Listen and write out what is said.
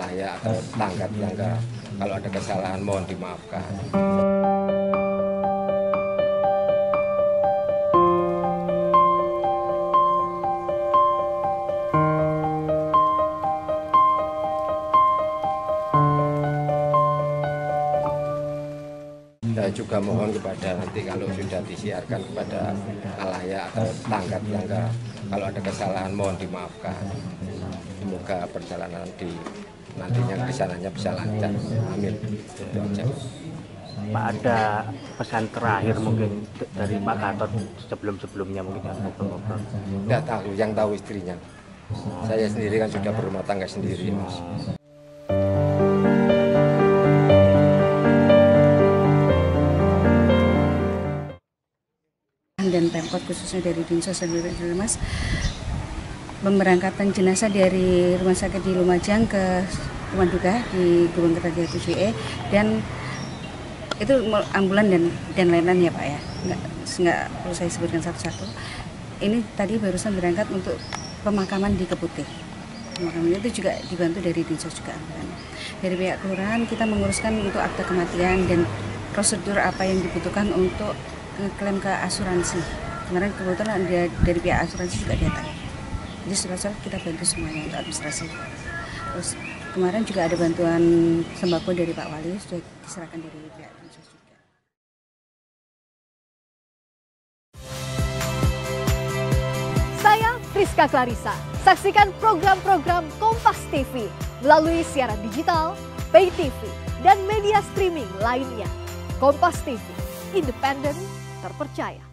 layak atau tanggap yang kalau ada kesalahan mohon dimaafkan. Saya juga mohon kepada nanti kalau sudah disiarkan kepada halayak atau tanggap yang kalau ada kesalahan mohon dimaafkan. Semoga perjalanan nantinya kesananya bisa lancar. Amin. Pak, ada pesan terakhir mungkin dari Pak Gatot sebelumnya mungkin yang ngobrol-ngobrol? Tidak tahu, yang tahu istrinya. Saya sendiri kan sudah berumah tangga sendiri, Mas. Dan Pemkot khususnya dari Dinsos dan Mas, pemberangkatan jenazah dari rumah sakit di Lumajang ke rumah duka di Gubeng Kertajaya 7E, dan itu ambulan dan lain-lain ya Pak ya, nggak perlu saya sebutkan satu-satu. Ini tadi barusan berangkat untuk pemakaman di Keputih. Pemakaman itu juga dibantu dari Dinsos juga ambulan. Dari pihak kelurahan kita menguruskan untuk akte kematian dan prosedur apa yang dibutuhkan untuk klaim ke asuransi. Kemarin kebetulan dari pihak asuransi juga datang. Jadi surat-surat kita bantu semuanya untuk administrasi. Terus kemarin juga ada bantuan sembako dari Pak Wali, sudah diserahkan dari pihak Dinsos juga. Saya Friska Clarissa. Saksikan program-program Kompas TV melalui siaran digital, pay TV, dan media streaming lainnya. Kompas TV, independen, terpercaya.